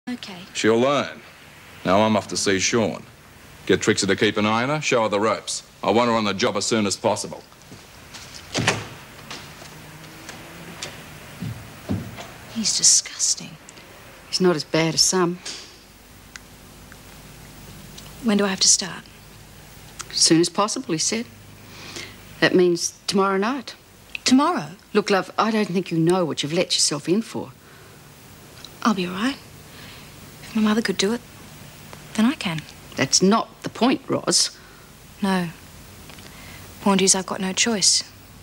Okay. She'll learn. Now I'm off to see Sean. Get Trixie to keep an eye on her, show her the ropes. I want her on the job as soon as possible. He's disgusting. He's not as bad as some. When do I have to start? As soon as possible, he said. That means tomorrow night. Tomorrow? Look, love, I don't think you know what you've let yourself in for. I'll be all right. If my mother could do it, then I can. That's not the point, Roz. No. Point is, I've got no choice.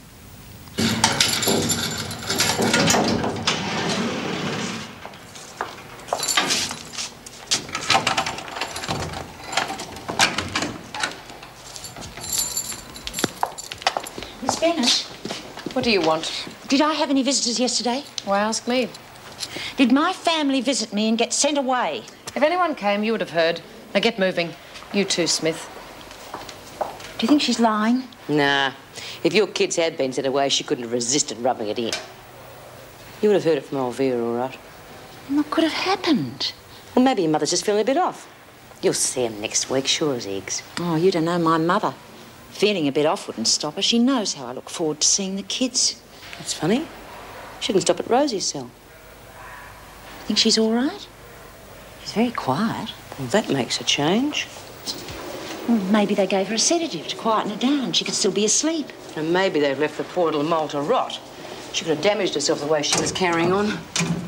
Miss Bennett, What do you want? did I have any visitors yesterday? Why ask me? Did my family visit me and get sent away? If anyone came, you would have heard. Now get moving. You too, Smith. Do you think she's lying? Nah. If your kids had been sent away, she couldn't have resisted rubbing it in. You would have heard it from old Vera, all right. What could have happened? Well, maybe your mother's just feeling a bit off. You'll see him next week, sure as eggs. Oh, you don't know my mother. Feeling a bit off wouldn't stop her. She knows how I look forward to seeing the kids. That's funny. She didn't stop at Rosie's cell. Think she's all right? She's very quiet. Well, that makes a change. Well, maybe they gave her a sedative to quieten her down. She could still be asleep. And maybe they've left the poor little mole to rot. She could have damaged herself the way she was carrying on.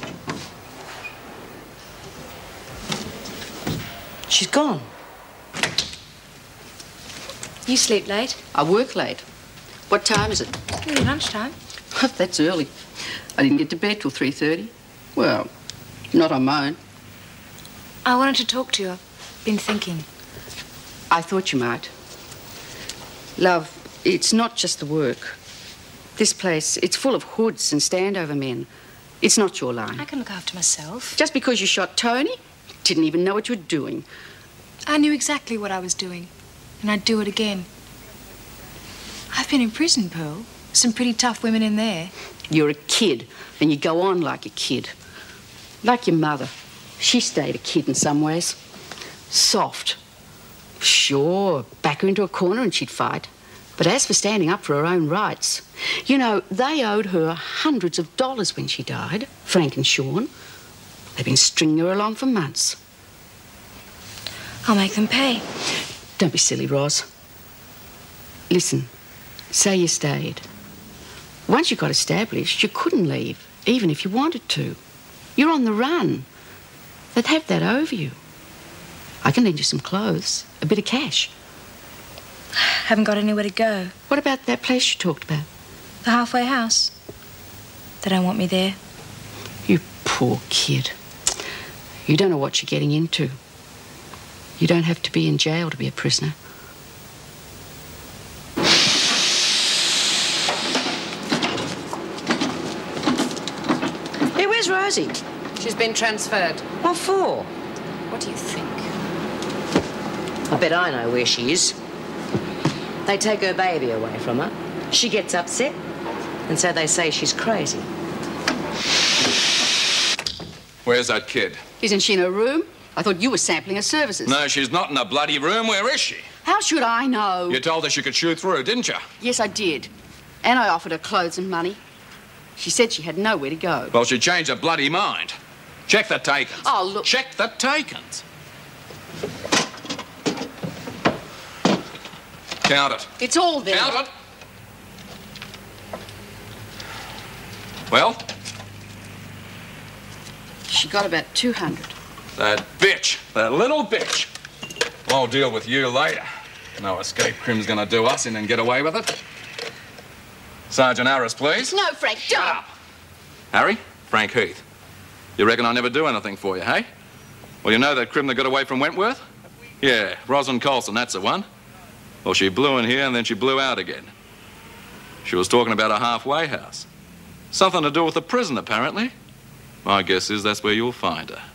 She's gone. You sleep late? I work late. What time is it? Nearly lunchtime. That's early. I didn't get to bed till 3:30. Well, not on my own. I wanted to talk to you. I've been thinking. I thought you might. Love, it's not just the work. This place, it's full of hoods and standover men. It's not your line. I can look after myself. Just because you shot Tony, didn't even know what you were doing. I knew exactly what I was doing, and I'd do it again. I've been in prison, Pearl. Some pretty tough women in there. You're a kid, and you go on like a kid. Like your mother. She stayed a kid in some ways. Soft. Sure, back her into a corner and she'd fight. But as for standing up for her own rights, you know, they owed her hundreds of dollars when she died, Frank and Sean. They've been stringing her along for months. I'll make them pay. Don't be silly, Roz. Listen, say you stayed. Once you got established, you couldn't leave, even if you wanted to. You're on the run. They'd have that over you. I can lend you some clothes, a bit of cash. Haven't got anywhere to go. What about that place you talked about? The halfway house. They don't want me there. You poor kid. You don't know what you're getting into. You don't have to be in jail to be a prisoner. Hey, where's Rosie? She's been transferred. What for? What do you think? I bet I know where she is. They take her baby away from her. She gets upset, and so they say she's crazy. Where's that kid? Isn't she in her room? I thought you were sampling her services. No, she's not in a bloody room. Where is she? How should I know? You told her she could shoot through, didn't you? Yes, I did. And I offered her clothes and money. She said she had nowhere to go. Well, she changed her bloody mind. Check the takens. Oh, look. Check the takens. Count it. It's all there. Count it. Well? She got about 200. That bitch. That little bitch. I'll deal with you later. No escape crim's gonna do us in and get away with it. Sergeant Harris, please. No, Frank, don't. Shut up. Harry, Frank Heath. You reckon I never do anything for you, hey? Well, you know that crim that got away from Wentworth? Yeah, Rosalind Colson, that's the one. Well, she blew in here and then she blew out again. She was talking about a halfway house. Something to do with the prison, apparently. My guess is that's where you'll find her.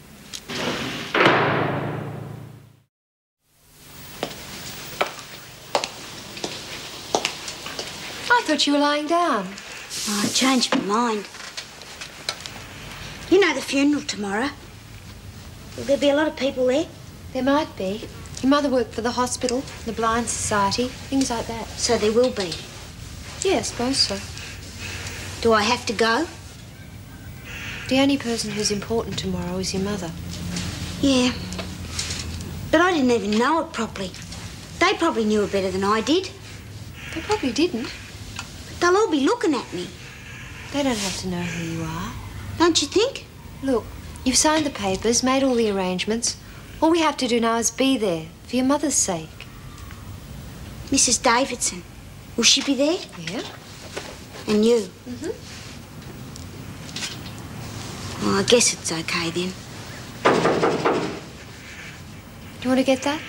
I thought you were lying down. Oh, I changed my mind. You know the funeral tomorrow. Will there be a lot of people there? There might be. Your mother worked for the hospital, the Blind Society, things like that. So there will be. Yeah, I suppose so. Do I have to go? The only person who's important tomorrow is your mother. Yeah. But I didn't even know it properly. They probably knew it better than I did. They probably didn't. But they'll all be looking at me. They don't have to know who you are. Don't you think? Look, you've signed the papers, made all the arrangements. All we have to do now is be there, for your mother's sake. Mrs. Davidson, will she be there? Yeah. And you? Mm-hmm. Well, I guess it's okay then. Do you want to get that?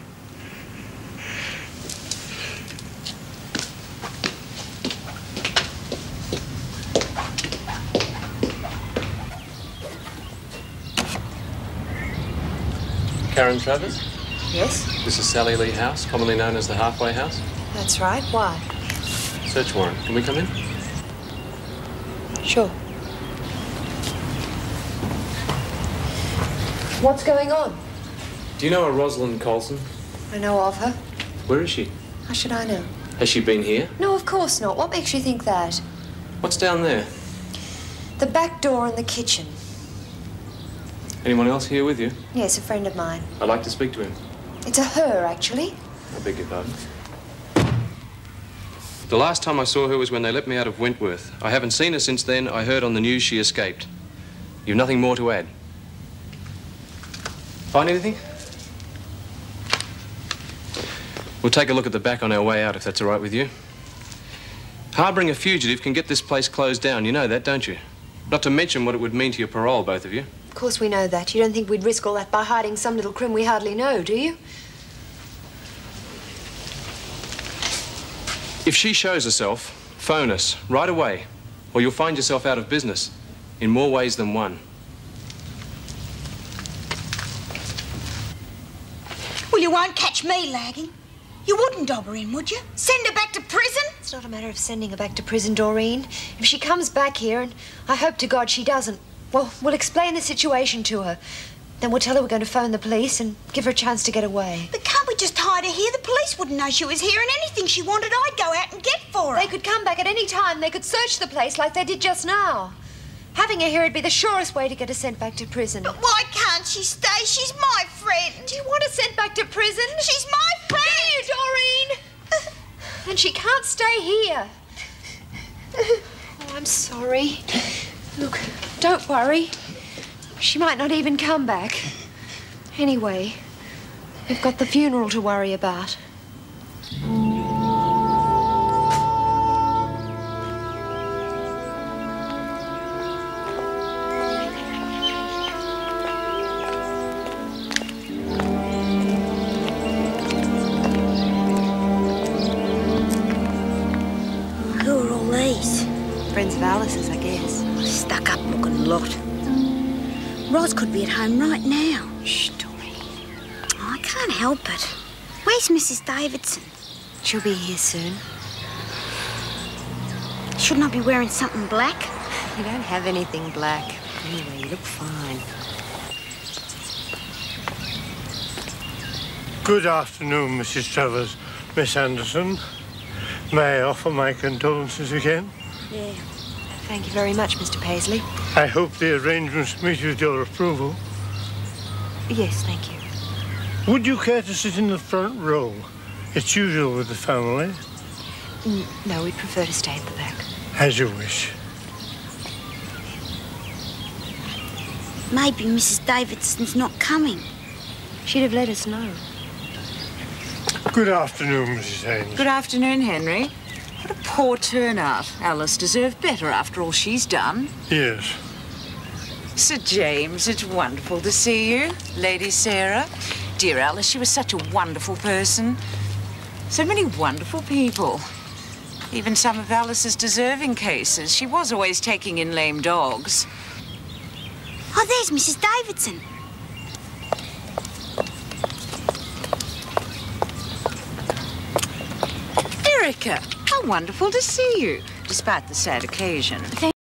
Karen Travers? Yes? This is Sally Lee House, commonly known as the Halfway House. That's right. Why? Search warrant. Can we come in? Sure. What's going on? Do you know a Rosalind Colson? I know of her. Where is she? How should I know? Has she been here? No, of course not. What makes you think that? What's down there? The back door and the kitchen. Anyone else here with you? Yes, a friend of mine. I'd like to speak to him. It's a her, actually. I beg your pardon. The last time I saw her was when they let me out of Wentworth. I haven't seen her since then. I heard on the news she escaped. You've nothing more to add? Find anything? We'll take a look at the back on our way out, if that's all right with you. Harbouring a fugitive can get this place closed down. You know that, don't you? Not to mention what it would mean to your parole, both of you. Of course we know that. You don't think we'd risk all that by hiding some little crim we hardly know, do you? If she shows herself, phone us right away, or you'll find yourself out of business in more ways than one. Well, you won't catch me lagging. You wouldn't dob her in, would you? Send her back to prison? It's not a matter of sending her back to prison, Doreen. If she comes back here, and I hope to God she doesn't, well, we'll explain the situation to her. Then we'll tell her we're going to phone the police and give her a chance to get away. But can't we just hide her here? The police wouldn't know she was here, and anything she wanted, I'd go out and get for her. They could come back at any time. They could search the place like they did just now. Having her here would be the surest way to get her sent back to prison. But why can't she stay? She's my friend. Do you want her sent back to prison? She's my friend. Do you, Doreen? And she can't stay here. Oh, I'm sorry. Look, don't worry. She might not even come back. Anyway, we've got the funeral to worry about. Who are all these? Friends of Alice's, I guess. Stuck-up looking lot. Ros could be at home right now. Shh, Doreen. Oh, I can't help it. Where's Mrs. Davidson? She'll be here soon. Shouldn't I be wearing something black? You don't have anything black. Anyway, you look fine. Good afternoon, Mrs. Travers. Miss Anderson. May I offer my condolences again? Yeah. Thank you very much, Mr. Paisley. I hope the arrangements meet with your approval. Yes, thank you. Would you care to sit in the front row? It's usual with the family. No, we'd prefer to stay at the back. As you wish. Maybe Mrs. Davidson's not coming. She'd have let us know. Good afternoon, Mrs. Haynes. Good afternoon, Henry. What a poor turnout. Alice deserved better after all she's done. Yes. Sir James, it's wonderful to see you. Lady Sarah. Dear Alice, she was such a wonderful person. So many wonderful people. Even some of Alice's deserving cases. She was always taking in lame dogs. Oh, there's Mrs. Davidson. Erica, how wonderful to see you, despite the sad occasion.